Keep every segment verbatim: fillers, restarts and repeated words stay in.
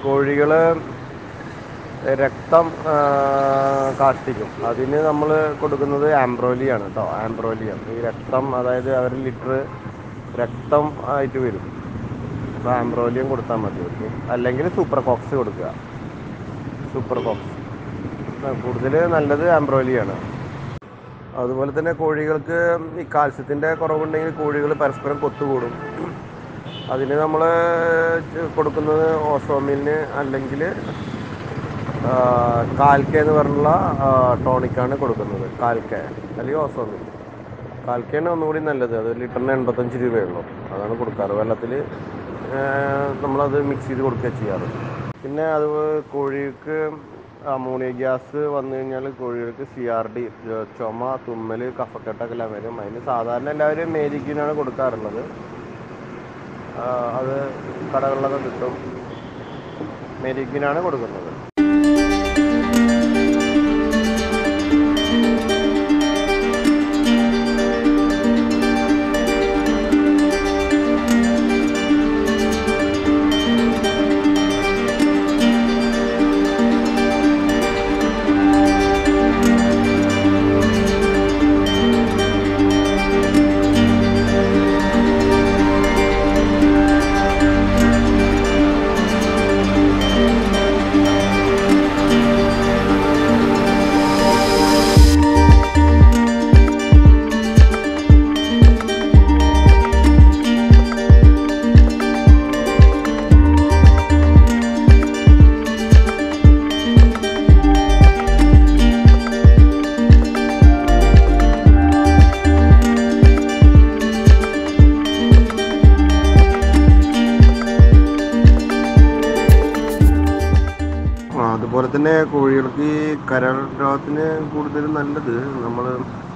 കോഴികൾ രക്തം കാഷ്ടിക്കും. അതിന് നമ്മൾ കൊടുക്കുന്നത് ആംബ്രോലിയാണ് കേട്ടോ. ആംബ്രോലിയ ഈ രക്തം, അതായത് അവർ ലിറ്റർ രക്തം ആയിട്ട് വരും. അപ്പോൾ ആംബ്രോലിയം കൊടുത്താൽ മതി അവർക്ക്. അല്ലെങ്കിൽ സൂപ്പർ കോക്സ് കൊടുക്കുക. സൂപ്പർ കോക്സ് കൂടുതൽ നല്ലത് ആംബ്രോലിയാണ്. അതുപോലെ തന്നെ കോഴികൾക്ക് ഈ കാൽസ്യത്തിൻ്റെ കുറവുണ്ടെങ്കിൽ കോഴികൾ പരസ്പരം കൊത്തുകൂടും. അതിന് നമ്മൾ കൊടുക്കുന്നത് ഓസോമിലിന് അല്ലെങ്കിൽ കാൽക്ക എന്ന് പറഞ്ഞുള്ള ടോണിക്കാണ് കൊടുക്കുന്നത്. കാൽക്ക അല്ലെങ്കിൽ ഓസോമിൽ. കാൽക്കയാണ് ഒന്നുകൂടി നല്ലത്. അത് ലിറ്ററിന് എൺപത്തഞ്ച് രൂപയുള്ളൂ. അതാണ് കൊടുക്കാറ്. വെള്ളത്തിൽ നമ്മളത് മിക്സ് ചെയ്ത് കൊടുക്കുക ചെയ്യാറ്. പിന്നെ അത് കോഴിക്ക് അമോണിയ ഗ്യാസ് വന്നു കഴിഞ്ഞാൽ കോഴികൾക്ക് സി ആർ ഡി, ചുമ, തുമ്മൽ, കഫക്കെട്ടൊക്കെ എല്ലാം വരും. അതിന് സാധാരണ എല്ലാവരും മേരിക്യൂനാണ് കൊടുക്കാറുള്ളത്. അത് കടകളിലൊക്കെ കിട്ടും. മേരിക്യൂനാണ് കൊടുക്കുന്നത്. അതുപോലെ തന്നെ കോഴികൾക്ക് ഈ കരൾ രോഗത്തിന് കൂടുതലും നല്ലത് നമ്മൾ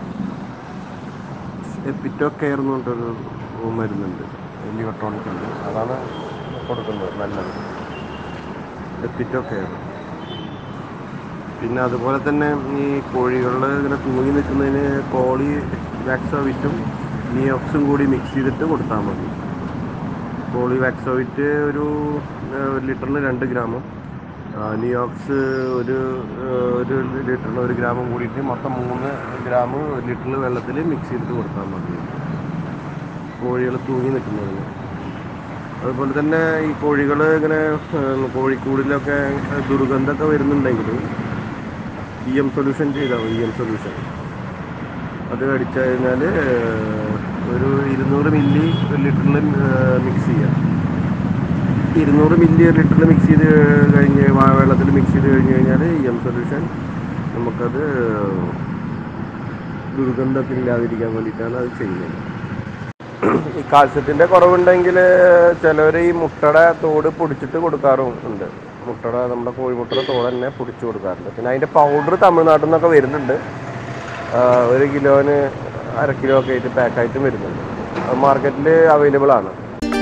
എപ്പിറ്റോ കെയർ എന്ന് പറഞ്ഞിട്ടൊരു മരുന്നുണ്ട്, ലിയോട്രോണിക് ഉണ്ട്. അതാണ് കൊടുക്കുന്നത് നല്ലത്, എപ്പിറ്റോ കെയർ. പിന്നെ അതുപോലെ തന്നെ ഈ കോഴികളിൽ ഇങ്ങനെ തൂങ്ങി നിൽക്കുന്നതിന് പോളി വാക്സോവിറ്റും നിയോക്സും കൂടി മിക്സ് ചെയ്തിട്ട് കൊടുത്താൽ മതി. പോളി വാക്സോവിറ്റ് ഒരു ലിറ്ററിന് രണ്ട് ഗ്രാമും നിയോക്സ് ഒരു ഒരു ലിറ്ററിന് ഒരു ഗ്രാമും കൂടിയിട്ട് മൊത്തം മൂന്ന് ഗ്രാം ലിറ്ററിൽ വെള്ളത്തിൽ മിക്സ് ചെയ്തിട്ട് കൊടുത്താൽ മതി കോഴികൾ തൂങ്ങി നിൽക്കുന്നതിന്. അതുപോലെ തന്നെ ഈ കോഴികൾ ഇങ്ങനെ കോഴിക്കൂടിലൊക്കെ ദുർഗന്ധമൊക്കെ വരുന്നുണ്ടെങ്കിൽ ഇ എം സൊല്യൂഷൻ ചെയ്താൽ മതി. ഇ എം സൊല്യൂഷൻ അത് അടിച്ചു കഴിഞ്ഞാൽ ഒരു ഇരുന്നൂറ് മില്ലി ലിറ്ററിൽ മിക്സ് ചെയ്യാം. ഇരുന്നൂറ് മില്ലി ലിറ്ററിൽ മിക്സ് ചെയ്ത് കഴിഞ്ഞ് വെള്ളത്തിൽ മിക്സ് ചെയ്ത് കഴിഞ്ഞ് കഴിഞ്ഞാൽ ഇ എം സൊല്യൂഷൻ നമുക്കത് ദുർഗന്ധത്തിൽ ഇല്ലാതിരിക്കാൻ വേണ്ടിയിട്ടാണ് അത് ചെയ്യുന്നത്. ഈ കാൽസ്യത്തിൻ്റെ കുറവുണ്ടെങ്കിൽ ചിലവർ ഈ മുട്ടയുടെ തോട് പൊടിച്ചിട്ട് കൊടുക്കാറും ഉണ്ട്. മുട്ടയുടെ നമ്മുടെ കോഴിമുട്ടയുടെ തോട് തന്നെ പൊടിച്ച് കൊടുക്കാറുണ്ട്. പിന്നെ അതിൻ്റെ പൗഡർ തമിഴ്നാട്ടിൽ നിന്നൊക്കെ വരുന്നുണ്ട്. ഒരു കിലോന് അര കിലോ ഒക്കെ ആയിട്ട് പാക്കായിട്ടും വരുന്നുണ്ട്. അത് മാർക്കറ്റിൽ അവൈലബിൾ ആണ്.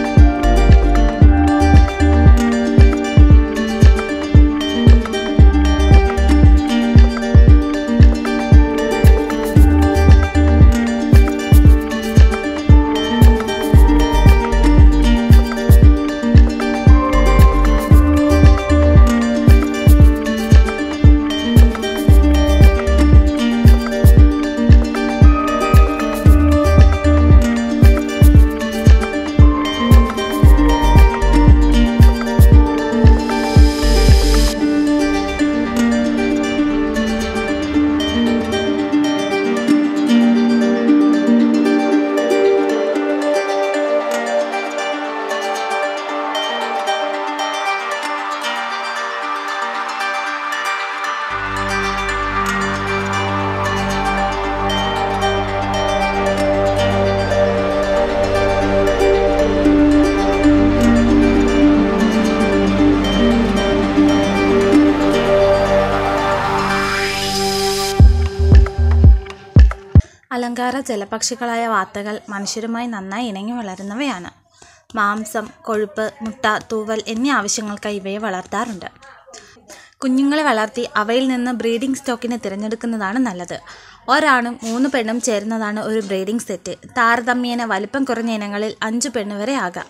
അലങ്കാര ജലപക്ഷികളായ വാത്തകൾ മനുഷ്യരുമായി നന്നായി ഇണങ്ങി വളരുന്നവയാണ്. മാംസം, കൊഴുപ്പ്, മുട്ട, തൂവൽ എന്നീ ആവശ്യങ്ങൾക്കായി ഇവയെ വളർത്താറുണ്ട്. കുഞ്ഞുങ്ങളെ വളർത്തി അവയിൽ നിന്ന് ബ്രീഡിംഗ് സ്റ്റോക്കിനെ തിരഞ്ഞെടുക്കുന്നതാണ് നല്ലത്. ഒരാണും മൂന്ന് പെണ്ണും ചേരുന്നതാണ് ഒരു ബ്രീഡിംഗ് സെറ്റ്. താരതമ്യേന വലിപ്പം കുറഞ്ഞ ഇനങ്ങളിൽ അഞ്ച് പെണ്ണ് വരെ ആകാം.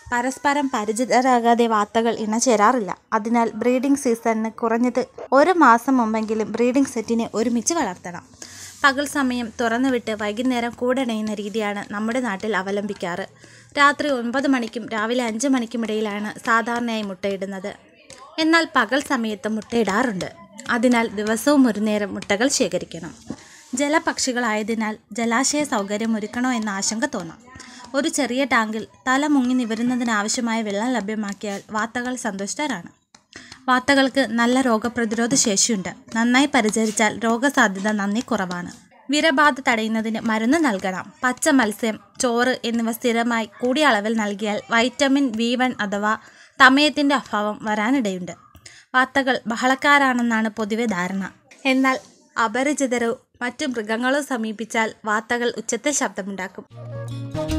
പരസ്പരം പരിചിതരാകാതെ വാത്തകൾ ഇണചേരാറില്ല. അതിനാൽ ബ്രീഡിംഗ് സീസണിന് കുറഞ്ഞത് ഒരു മാസം മുമ്പെങ്കിലും ബ്രീഡിംഗ് സെറ്റിനെ ഒരുമിച്ച് വളർത്തണം. പകൽ സമയം തുറന്നുവിട്ട് വൈകുന്നേരം കൂടണയുന്ന രീതിയാണ് നമ്മുടെ നാട്ടിൽ അവലംബിക്കാറ്. രാത്രി ഒൻപത് മണിക്കും രാവിലെ അഞ്ച് മണിക്കും ഇടയിലാണ് സാധാരണയായി മുട്ടയിടുന്നത്. എന്നാൽ പകൽ സമയത്ത് മുട്ടയിടാറുണ്ട്. അതിനാൽ ദിവസവും ഒരു നേരം മുട്ടകൾ ശേഖരിക്കണം. ജലപക്ഷികളായതിനാൽ ജലാശയ സൗകര്യം ഒരുക്കണോ എന്ന ആശങ്ക തോന്നാം. ഒരു ചെറിയ ടാങ്കിൽ തല മുങ്ങി നിവരുന്നതിനാവശ്യമായ വെള്ളം ലഭ്യമാക്കിയാൽ വാത്തകൾ സന്തുഷ്ടരാണ്. വാത്തകൾക്ക് നല്ല രോഗപ്രതിരോധ ശേഷിയുണ്ട്. നന്നായി പരിചരിച്ചാൽ രോഗസാധ്യത നന്നേ കുറവാണ്. വിരബാധ തടയുന്നതിന് മരുന്ന് നൽകണം. പച്ച മത്സ്യം, ചോറ് എന്നിവ സ്ഥിരമായി കൂടിയ അളവിൽ നൽകിയാൽ വൈറ്റമിൻ ബി വൺ അഥവാ തമയത്തിൻ്റെ അഭാവം വരാനിടയുണ്ട്. വാത്തകൾ ബഹളക്കാരാണെന്നാണ് പൊതുവെ ധാരണ. എന്നാൽ അപരിചിതരോ മറ്റു മൃഗങ്ങളോ സമീപിച്ചാൽ വാത്തകൾ ഉച്ചത്തിൽ ശബ്ദമുണ്ടാക്കും.